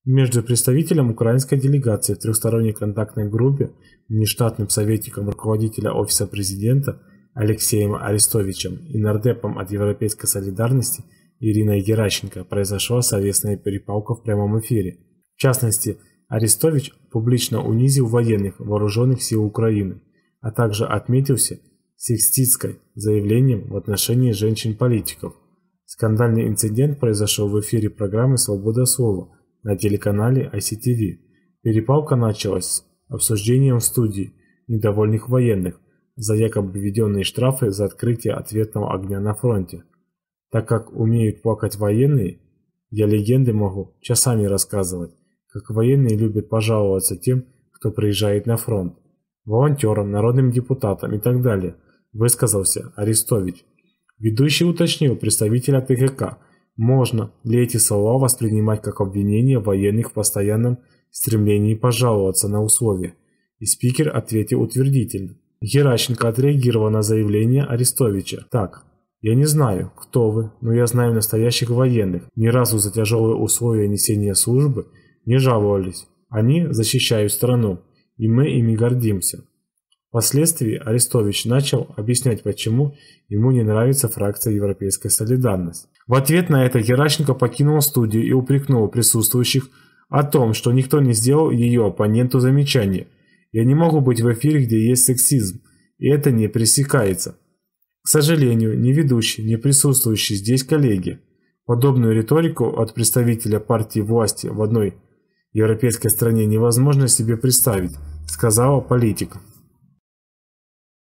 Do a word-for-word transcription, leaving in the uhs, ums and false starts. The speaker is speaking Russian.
Между представителем украинской делегации в трехсторонней контактной группе, внештатным советником руководителя Офиса президента Алексеем Арестовичем и нардепом от Европейской солидарности Ириной Геращенко произошла словесная перепалка в прямом эфире. В частности, Арестович публично унизил военных вооруженных сил Украины, а также отметился сексистской заявлением в отношении женщин-политиков. Скандальный инцидент произошел в эфире программы «Свобода слова» на телеканале ай си ти ви. Перепалка началась с обсуждением в студии недовольных военных за якобы введенные штрафы за открытие ответного огня на фронте. Так как умеют плакать военные, я легенды могу часами рассказывать, как военные любят пожаловаться тем, кто приезжает на фронт, волонтерам, народным депутатам и так далее, высказался Арестович. Ведущий уточнил представителя тэ гэ ка, можно ли эти слова воспринимать как обвинение военных в постоянном стремлении пожаловаться на условия, и спикер ответил утвердительно. Геращенко отреагировала на заявление Арестовича. Так, я не знаю, кто вы, но я знаю настоящих военных, ни разу за тяжелые условия несения службы не жаловались. Они защищают страну, и мы ими гордимся. Впоследствии Арестович начал объяснять, почему ему не нравится фракция Европейская солидарность. В ответ на это Геращенко покинул студию и упрекнул присутствующих о том, что никто не сделал ее оппоненту замечания. Я не могу быть в эфире, где есть сексизм, и это не пресекается. К сожалению, ни ведущий, ни присутствующие здесь коллеги подобную риторику от представителя партии власти в одной европейской стране невозможно себе представить, сказала политик.